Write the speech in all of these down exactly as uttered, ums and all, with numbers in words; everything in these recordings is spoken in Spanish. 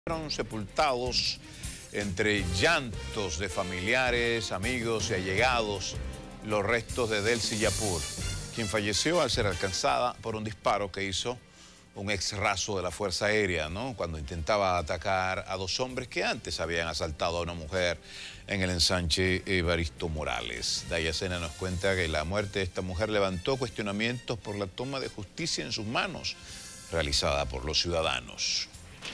Fueron sepultados entre llantos de familiares, amigos y allegados los restos de Delcy Yapur, quien falleció al ser alcanzada por un disparo que hizo un ex raso de la Fuerza Aérea, ¿no? Cuando intentaba atacar a dos hombres que antes habían asaltado a una mujer en el ensanche Evaristo Morales. Daya Sena nos cuenta que la muerte de esta mujer levantó cuestionamientos por la toma de justicia en sus manos, realizada por los ciudadanos.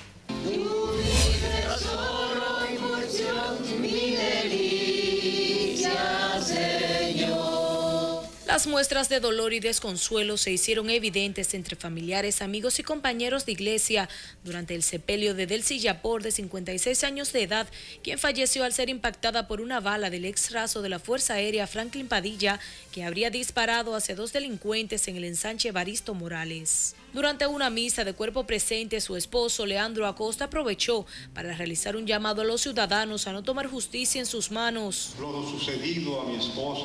Las muestras de dolor y desconsuelo se hicieron evidentes entre familiares, amigos y compañeros de iglesia durante el sepelio de Delcy Yapur, de cincuenta y seis años de edad, quien falleció al ser impactada por una bala del ex raso de la Fuerza Aérea Franklin Padilla, que habría disparado hacia dos delincuentes en el ensanche Evaristo Morales. Durante una misa de cuerpo presente, su esposo, Leandro Acosta, aprovechó para realizar un llamado a los ciudadanos a no tomar justicia en sus manos. Lo sucedido a mi esposa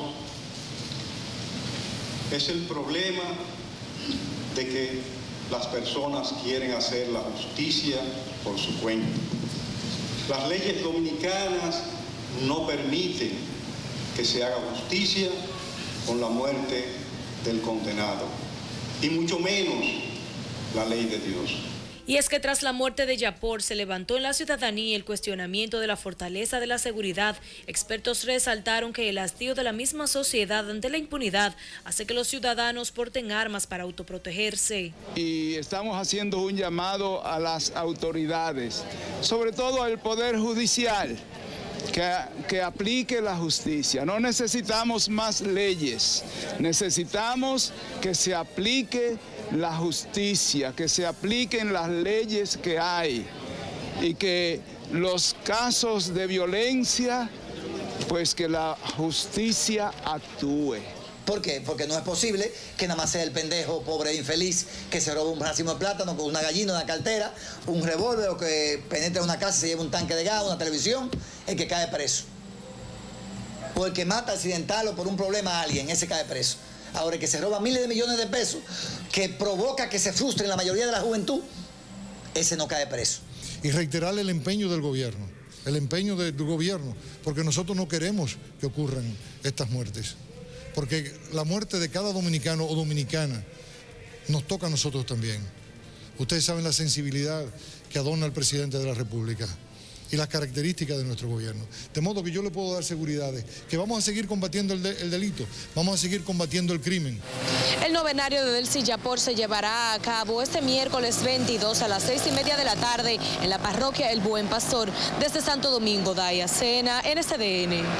es el problema de que las personas quieren hacer la justicia por su cuenta. Las leyes dominicanas no permiten que se haga justicia con la muerte del condenado, y mucho menos la ley de Dios. Y es que tras la muerte de Yapur se levantó en la ciudadanía el cuestionamiento de la fortaleza de la seguridad. Expertos resaltaron que el hastío de la misma sociedad ante la impunidad hace que los ciudadanos porten armas para autoprotegerse. Y estamos haciendo un llamado a las autoridades, sobre todo al Poder Judicial, que, que aplique la justicia. No necesitamos más leyes, necesitamos que se aplique la justicia, que se apliquen las leyes que hay y que los casos de violencia, pues que la justicia actúe. ¿Por qué? Porque no es posible que nada más sea el pendejo pobre e infeliz que se roba un racimo de plátano con una gallina, una cartera, un revólver, o que penetra una casa y se lleva un tanque de gas, una televisión, el que cae preso. Porque mata accidental o por un problema a alguien, ese cae preso. Ahora, el que se roba miles de millones de pesos, que provoca que se frustre la mayoría de la juventud, ese no cae preso. Y reiterar el empeño del gobierno, el empeño del gobierno, porque nosotros no queremos que ocurran estas muertes. Porque la muerte de cada dominicano o dominicana nos toca a nosotros también. Ustedes saben la sensibilidad que adorna el presidente de la República y las características de nuestro gobierno. De modo que yo le puedo dar seguridades, que vamos a seguir combatiendo el, de, el delito, vamos a seguir combatiendo el crimen. El novenario de Delcy Yapur se llevará a cabo este miércoles veintidós a las seis y media de la tarde en la parroquia El Buen Pastor. Desde Santo Domingo, Daya Sena, N C D N.